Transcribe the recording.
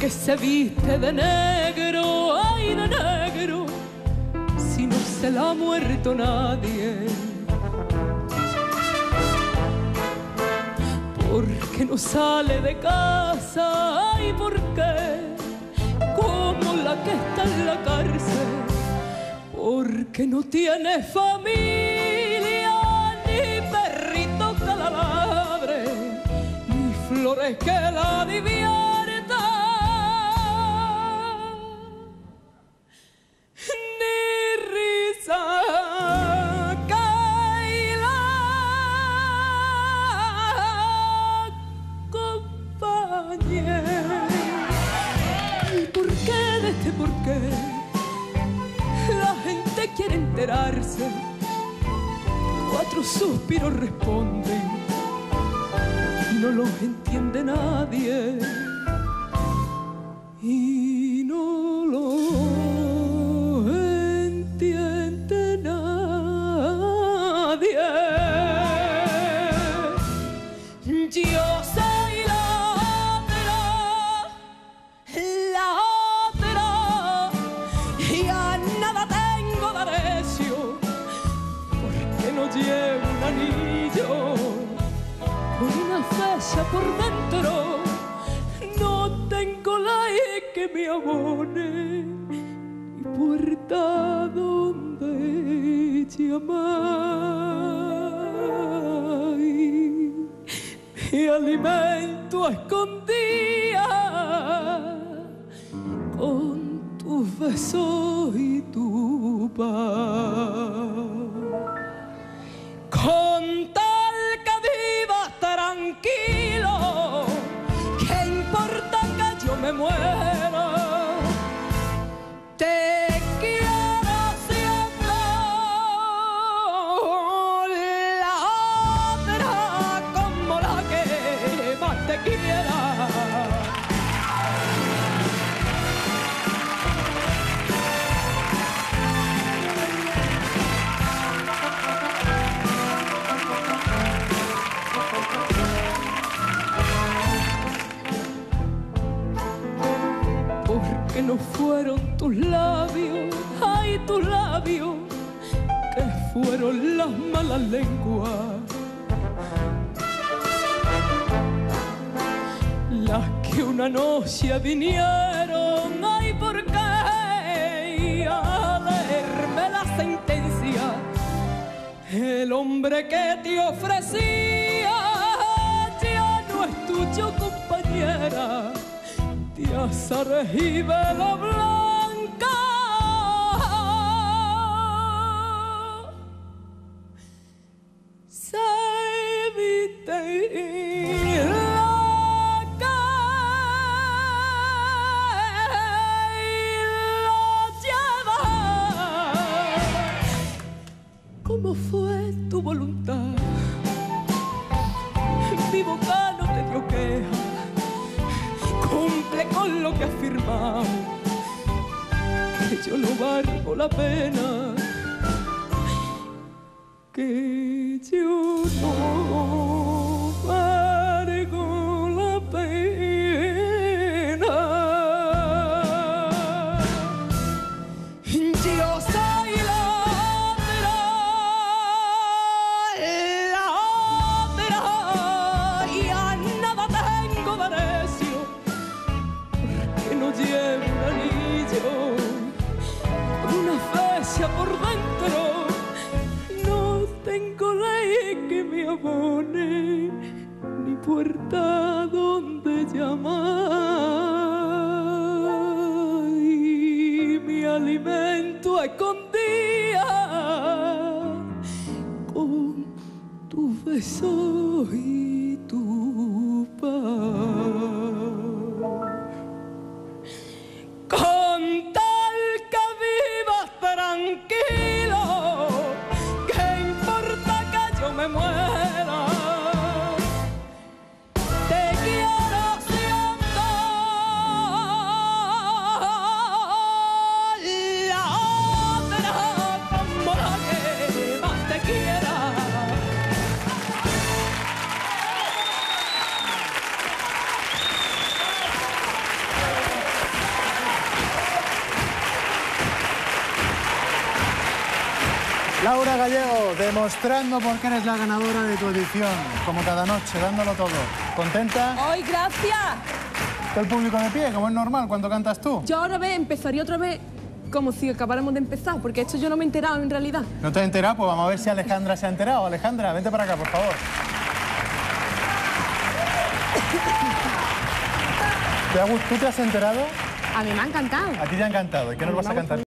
que se viste de negro, ay de negro, si no se la ha muerto nadie. ¿Por qué no sale de casa? Ay, ¿por qué? Como la que está en la cárcel. Porque no tiene familia, ni perrito que la ladre, ni flores que la diviertan. Quiere enterarse, 4 suspiros responden y no los entiende nadie, y no los entiende nadie. Yo soy ladra, y a nada tengo derecho, porque no llevo un anillo con una fecha por dentro. No tengo ley que me abone, ni puerta donde llamar. Mi alimento a escondidas con tus besos y tu paz. Con tal que vivas tranquilo, ¿qué importa que yo me muera? Te quiero siendo la otra, como la que más te quiera. Que no fueron tus labios, ay, tus labios, que fueron las malas lenguas, las que una noche vinieron, ay, ¿por qué? A leerme la sentencia, el hombre que te ofrecía ya no es tuyo, compañera, de azares y vela blanca. Se viste la calle y lo lleva. ¿Cómo fue tu voluntad? Mi boca no te dio queja, cumple con lo que has firmado, que yo no valgo la pena, que yo no valgo la pena. Yo soy la otra, y a nada tengo derecho, que no llevo un anillo con una fecha por dentro. No tengo ley que me abone, ni puerta donde llamar. Y mi alimento a escondidas con tus besos y tu paz. Con tal que vivas tranquilo, ¿qué importa que yo me muera? Te quiero siendo la otra, como la que más te quiera. Laura Gallego, demostrando por qué eres la ganadora de tu edición, como cada noche, dándolo todo. ¿Contenta? ¡Ay, gracias! Está el público de pie, como es normal cuando cantas tú. Yo ahora empezaría otra vez como si acabáramos de empezar, porque esto yo no me he enterado en realidad. ¿No te has enterado? Pues vamos a ver si Alejandra se ha enterado. Alejandra, vente para acá, por favor. ¿Tú te has enterado? A mí me ha encantado. A ti te ha encantado. ¿Y qué nos vas a cantar?